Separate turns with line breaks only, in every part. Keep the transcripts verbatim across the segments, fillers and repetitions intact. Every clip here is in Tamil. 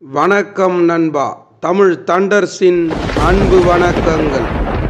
வணக்கம் நண்பா. தமிழ் தண்டர்ஸின் அன்பு வணக்கங்கள்.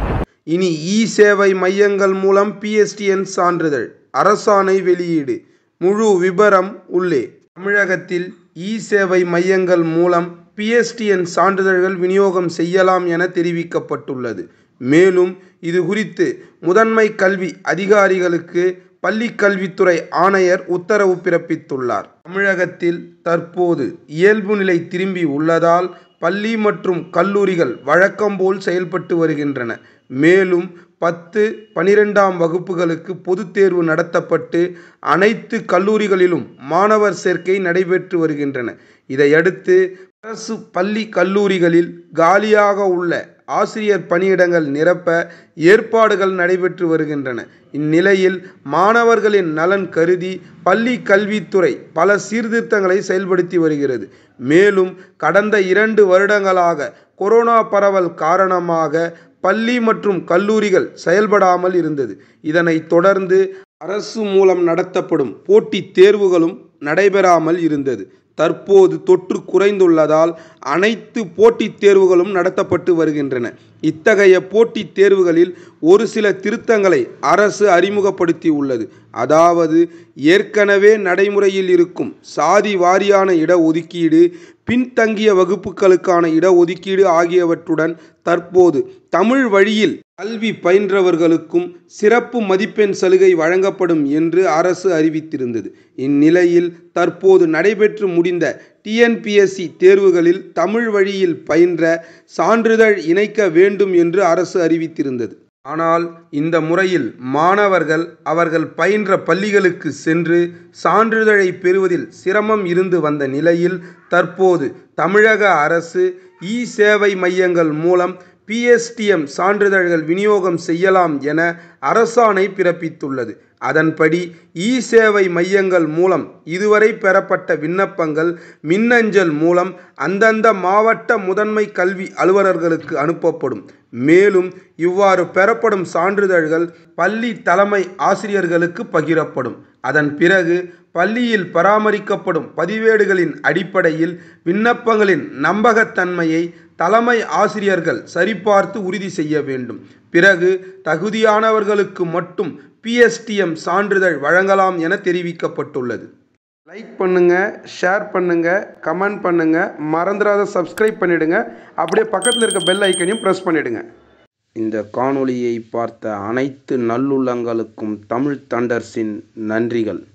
இனி இ சேவை மையங்கள் மூலம் பி எஸ் டி எம் சான்றிதழ் அரசாணை வெளியீடு. முழு விபரம் உள்ளே. தமிழகத்தில் இ சேவை மையங்கள் மூலம் பி எஸ் டி எம் சான்றிதழ்கள் விநியோகம் செய்யலாம் என தெரிவிக்கப்பட்டுள்ளது. மேலும் இது குறித்து முதன்மை கல்வி அதிகாரிகளுக்கு பள்ளி கல்வித்துறை ஆணையர் உத்தரவு பிறப்பித்துள்ளார். தமிழகத்தில் தற்போது இயல்பு நிலை திரும்பி உள்ளதால் பள்ளி மற்றும் கல்லூரிகள் வழக்கம்போல் செயல்பட்டு வருகின்றன. மேலும் பத்து பனிரெண்டாம் வகுப்புகளுக்கு பொதுத் தேர்வு நடத்தப்பட்டு அனைத்து கல்லூரிகளிலும் மாணவர் சேர்க்கை நடைபெற்று வருகின்றன. இதையடுத்து அரசு பள்ளி கல்லூரிகளில் காலியாக உள்ள ஆசிரியர் பணியிடங்கள் நிரப்ப ஏற்பாடுகள் நடைபெற்று வருகின்றன. இந்நிலையில் மாணவர்களின் நலன் கருதி பள்ளி கல்வித்துறை பல சீர்திருத்தங்களை செயல்படுத்தி வருகிறது. மேலும் கடந்த இரண்டு வருடங்களாக கொரோனா பரவல் காரணமாக பள்ளி மற்றும் கல்லூரிகள் செயல்படாமல் இருந்தது. இதனைத் தொடர்ந்து அரசு மூலம் நடத்தப்படும் போட்டித் தேர்வுகளும் நடைபெறாமல் இருந்தது. தற்போது தொற்று குறைந்துள்ளதால் அனைத்து போட்டித் தேர்வுகளும் நடத்தப்பட்டு வருகின்றன. இத்தகைய போட்டித் தேர்வுகளில் ஒரு சில திருத்தங்களை அரசு அறிமுகப்படுத்தி உள்ளது. அதாவது ஏற்கனவே நடைமுறையில் இருக்கும் சாதி வாரியான இடஒதுக்கீடு, பின்தங்கிய வகுப்புகளுக்கான இடஒதுக்கீடு ஆகியவற்றுடன் தற்போது தமிழ் வழியில் கல்வி பயின்றவர்களுக்கும் சிறப்பு மதிப்பெண் சலுகை வழங்கப்படும் என்று அரசு அறிவித்திருந்தது. இந்நிலையில் தற்போது நடைபெற்று முடிந்த T N P S C தேர்வுகளில் தமிழ் வழியில் பயின்ற சான்றிதழ் இணைக்க வேண்டும் என்று அரசு அறிவித்திருந்தது. ஆனால் இந்த முறையில் மாணவர்கள் அவர்கள் பயின்ற பள்ளிகளுக்கு சென்று சான்றிதழை பெறுவதில் சிரமம் இருந்து வந்த நிலையில் தற்போது தமிழக அரசு இ சேவை மையங்கள் மூலம் பி எஸ் டி எம் சான்றிதழ்கள் விநியோகம் செய்யலாம் என அரசாணை பிறப்பித்துள்ளது. அதன்படி இ சேவை மையங்கள் மூலம் இதுவரை பெறப்பட்ட விண்ணப்பங்கள் மின்னஞ்சல் மூலம் அந்தந்த மாவட்ட முதன்மை கல்வி அலுவலர்களுக்கு அனுப்பப்படும். மேலும் இவ்வாறு பெறப்படும் சான்றிதழ்கள் பள்ளி தலைமை ஆசிரியர்களுக்கு பகிரப்படும். அதன் பிறகு பள்ளியில் பராமரிக்கப்படும் பதிவேடுகளின் அடிப்படையில் விண்ணப்பங்களின் நம்பகத்தன்மையை தலைமை ஆசிரியர்கள் சரிபார்த்து உறுதி செய்ய வேண்டும். பிறகு தகுதியானவர்களுக்கு மட்டும் பி எஸ் டி எம் சான்றிதழ் வழங்கலாம் என தெரிவிக்கப்பட்டுள்ளது. லைக் பண்ணுங்க, ஷேர் பண்ணுங்க, கமெண்ட் பண்ணுங்க, மறந்துடாத சப்ஸ்கிரைப் பண்ணிடுங்க. அப்படியே பக்கத்தில் இருக்க பெல் ஐக்கனையும் ப்ரெஸ் பண்ணிடுங்க. இந்த காணொளியை பார்த்த அனைத்து நல்லுள்ளங்களுக்கும் தமிழ் தண்டர்ஸின் நன்றிகள்.